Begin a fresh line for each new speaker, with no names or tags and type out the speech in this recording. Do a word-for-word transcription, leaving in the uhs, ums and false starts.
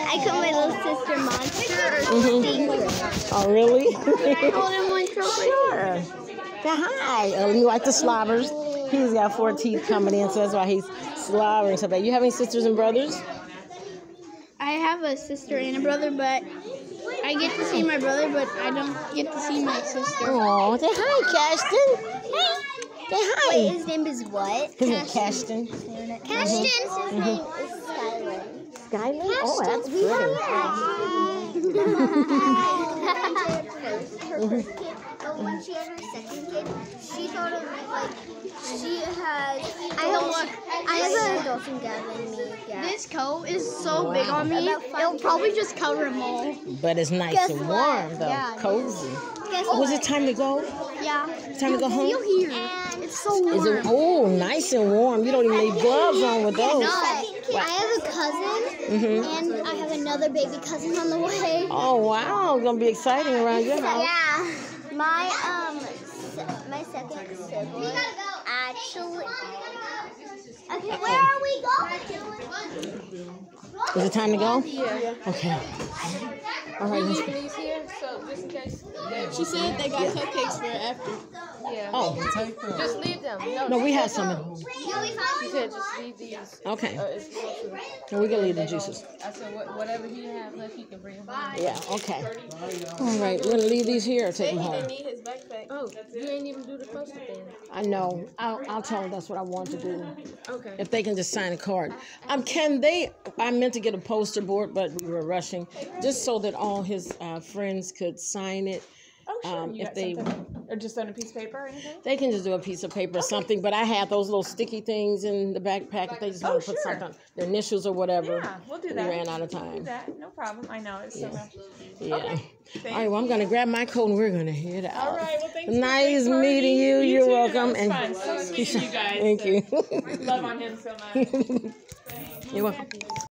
I call my little sister Monster or
Mm-hmm. Oh, really?
Hold him one
Sure. Say hi. Oh, you like the slobbers? He's got four teeth coming in, so that's why he's slobbering so bad. You have any sisters and brothers?
I have a sister and a brother, but I get to see my brother, but I don't get to see my sister.
Oh, say hi, Cashton. Hey. Say hi.
Wait, his name is what?
His name is Cashton.
Cashton. His
Mm-hmm.
name is Skylar.
Skylar? Oh, that's pretty.
But when she had her second kid, she thought of like she has. I have I have a dolphin Gavin me. Yeah. This coat is so
Wow.
big on me. It'll probably just cover them all.
But it's nice
Guess
and
what?
warm, though.
Yeah.
Cozy.
Guess
Oh, was
what?
it time to go?
Yeah.
Time to go home?
Feel here. And it's so warm.
Is it? Oh, nice and warm. You don't even need gloves on with those.
No, I have a cousin,
Mm-hmm.
and I have another baby cousin on the way.
Oh, wow. It's going to be exciting around your house.
Yeah. My um, my second sibling actually. Okay, where are we going?
Is it time to go?
Yeah.
Okay. All right. Let's go.
These here, so just in case.
She said they got cupcakes for after.
Yeah.
Oh,
Just leave them. No,
no, we have some at home.
she said just leave these.
Okay.
Uh, it's close to-
And we can leave the juices.
I said what, whatever he has left, he can bring them home.
Yeah, okay. All right. We're going to leave these here or take them home.
Need his backpack.
Oh, you ain't even do the poster thing.
I know. I'll, I'll tell them that's what I want to do.
Okay.
If they can just sign a card. Um, can they, I meant to get a poster board, but we were rushing, just so that all his uh, friends could sign it.
Oh, sure.
Um,
you
if
got
they,
something? Or just on a piece of paper or anything?
they can just do a piece of paper or something, but I had those little sticky things in the backpack. If they just
Oh,
want to put
sure.
something, their initials or whatever.
Yeah, we'll do
We
that.
ran out of
We'll do
time.
that. No problem. I know. It's so much.
Yeah.
Okay.
All right, well, I'm going to grab my coat and we're going to head out.
All right. Well, thanks.
Nice
for the
meeting you.
party.
You're
too.
welcome.
That was fun. So sweet of you guys.
Thank
So
you.
Love on him so much.
You're welcome.